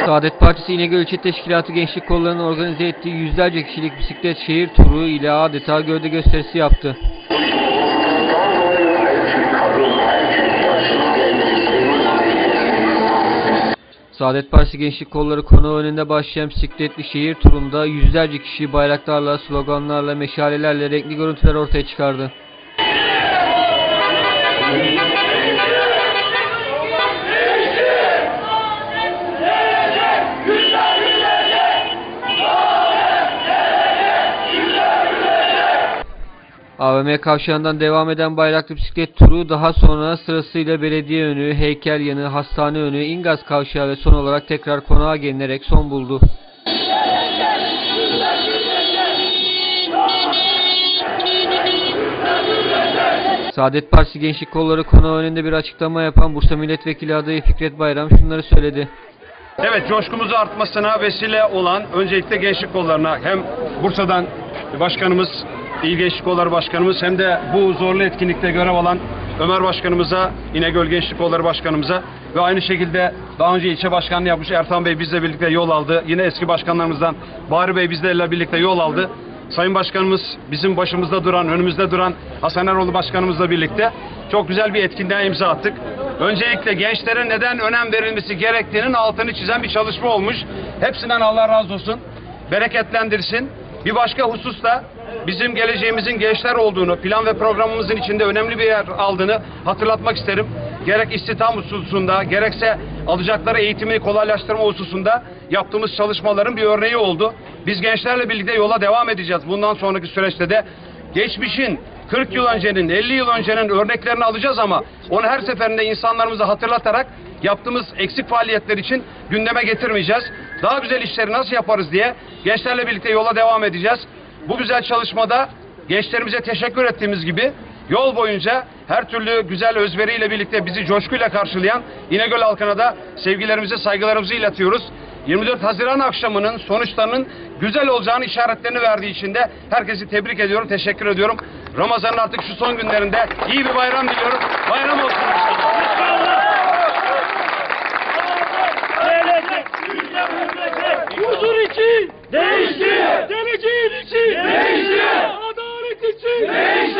Saadet Partisi İnegöl İlçe Teşkilatı Gençlik Kolları'nın organize ettiği yüzlerce kişilik bisiklet şehir turu ile adeta gövde gösterisi yaptı. Saadet Partisi Gençlik Kolları konağı önünde başlayan bisikletli şehir turunda yüzlerce kişi bayraklarla, sloganlarla, meşalelerle renkli görüntüler ortaya çıkardı. AVM kavşağından devam eden bayraklı bisiklet turu daha sonra sırasıyla belediye önü, heykel yanı, hastane önü, İngaz kavşağı ve son olarak tekrar konağa gelinerek son buldu. Saadet Partisi Gençlik Kolları konağı önünde bir açıklama yapan Bursa Milletvekili adayı Fikret Bayram şunları söyledi. Evet, coşkumuzun artmasına vesile olan öncelikle gençlik kollarına hem Bursa'dan başkanımız, İl Gençlik Kolları Başkanımız hem de bu zorlu etkinlikte görev alan Ömer Başkanımıza, İnegöl Gençlik Kolları Başkanımıza ve aynı şekilde daha önce ilçe başkanlığı yapmış Ertan Bey bizle birlikte yol aldı. Yine eski başkanlarımızdan Bahri Bey bizlerle birlikte yol aldı. Sayın Başkanımız bizim başımızda duran, önümüzde duran Hasan Eroğlu Başkanımızla birlikte çok güzel bir etkinliğe imza attık. Öncelikle gençlere neden önem verilmesi gerektiğinin altını çizen bir çalışma olmuş. Hepsinden Allah razı olsun, bereketlendirsin. Bir başka husus da bizim geleceğimizin gençler olduğunu, plan ve programımızın içinde önemli bir yer aldığını hatırlatmak isterim. Gerek istihdam hususunda, gerekse alacakları eğitimini kolaylaştırma hususunda yaptığımız çalışmaların bir örneği oldu. Biz gençlerle birlikte yola devam edeceğiz. Bundan sonraki süreçte de geçmişin 40 yıl öncenin, 50 yıl öncenin örneklerini alacağız ama onu her seferinde insanlarımıza hatırlatarak yaptığımız eksik faaliyetler için gündeme getirmeyeceğiz. Daha güzel işleri nasıl yaparız diye gençlerle birlikte yola devam edeceğiz. Bu güzel çalışmada gençlerimize teşekkür ettiğimiz gibi yol boyunca her türlü güzel özveriyle birlikte bizi coşkuyla karşılayan İnegöl halkına da sevgilerimizi, saygılarımızı iletiyoruz. 24 Haziran akşamının sonuçlarının güzel olacağını işaretlerini verdiği için de herkesi tebrik ediyorum, teşekkür ediyorum. Ramazan'ın artık şu son günlerinde iyi bir bayram diliyorum. Bayram olsun inşallah. Huzur için değişti. Geleceğin için değişti. Adalet için değişti.